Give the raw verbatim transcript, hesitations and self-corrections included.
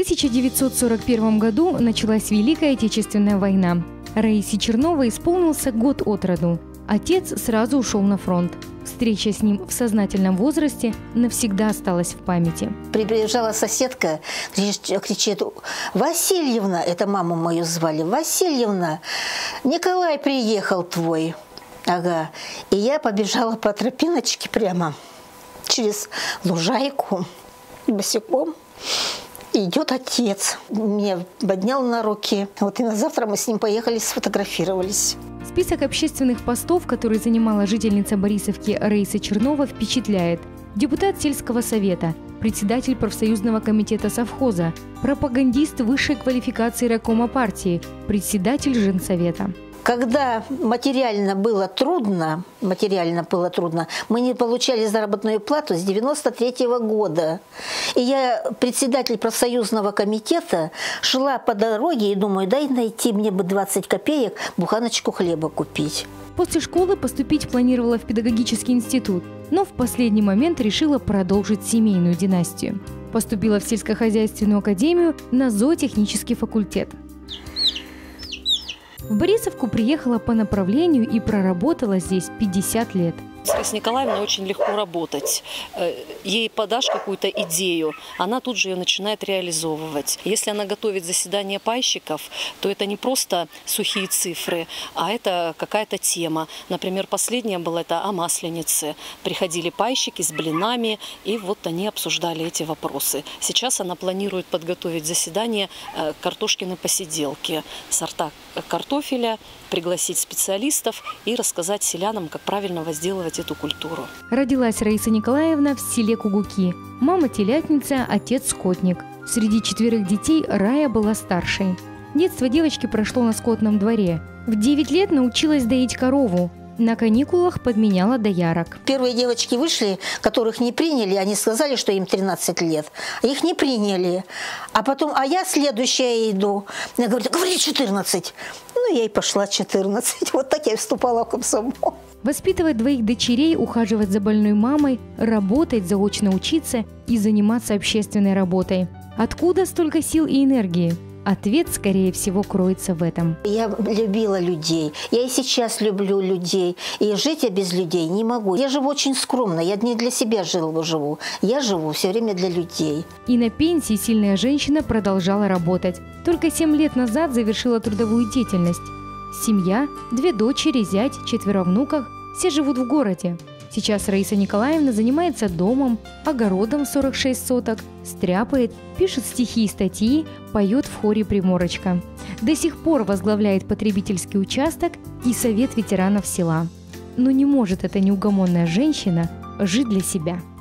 тысяча девятьсот сорок первом году началась Великая Отечественная война. Раисе Черновой исполнился год от роду. Отец сразу ушел на фронт. Встреча с ним в сознательном возрасте навсегда осталась в памяти. Прибежала соседка, кричит: «Васильевна!» Это маму мою звали. «Васильевна! Николай приехал твой!» Ага. И я побежала по тропиночке прямо через лужайку босиком. Идет отец. Меня поднял на руки. Вот и на завтра мы с ним поехали, сфотографировались. Список общественных постов, который занимала жительница Борисовки Раиса Чернова, впечатляет. Депутат сельского совета, председатель профсоюзного комитета совхоза, пропагандист высшей квалификации райкома партии, председатель женсовета. Когда материально было трудно, материально было трудно, мы не получали заработную плату с девяносто третьего года. И я, председатель профсоюзного комитета, шла по дороге и думаю, дай найти мне бы двадцать копеек, буханочку хлеба купить. После школы поступить планировала в педагогический институт, но в последний момент решила продолжить семейную династию. Поступила в сельскохозяйственную академию на зоотехнический факультет. В Борисовку приехала по направлению и проработала здесь пятьдесят лет. С Раисой Николаевной очень легко работать. Ей подашь какую-то идею, она тут же ее начинает реализовывать. Если она готовит заседание пайщиков, то это не просто сухие цифры, а это какая-то тема. Например, последняя была это о Масленице. Приходили пайщики с блинами, и вот они обсуждали эти вопросы. Сейчас она планирует подготовить заседание картошкиной посиделки, сорта картофеля, пригласить специалистов и рассказать селянам, как правильно возделывать эту культуру. Родилась Раиса Николаевна в селе Кугуки. Мама телятница, отец скотник. Среди четверых детей Рая была старшей. Детство девочки прошло на скотном дворе. В девять лет научилась доить корову. На каникулах подменяла доярок. Первые девочки вышли, которых не приняли, они сказали, что им тринадцать лет. Их не приняли. А потом, а я следующая иду. Мне говорят, говори четырнадцать. Ну, я и пошла четырнадцать. Вот так я вступала в комсомол. Воспитывать двоих дочерей, ухаживать за больной мамой, работать, заочно учиться и заниматься общественной работой. Откуда столько сил и энергии? Ответ, скорее всего, кроется в этом. Я любила людей. Я и сейчас люблю людей. И жить я без людей не могу. Я живу очень скромно. Я не для себя живу. Я живу все время для людей. И на пенсии сильная женщина продолжала работать. Только семь лет назад завершила трудовую деятельность. Семья, две дочери, зять, четверо внуков – все живут в городе. Сейчас Раиса Николаевна занимается домом, огородом сорок шесть соток, стряпает, пишет стихи и статьи, поет в хоре «Приморочка». До сих пор возглавляет потребительский участок и совет ветеранов села. Но не может эта неугомонная женщина жить для себя.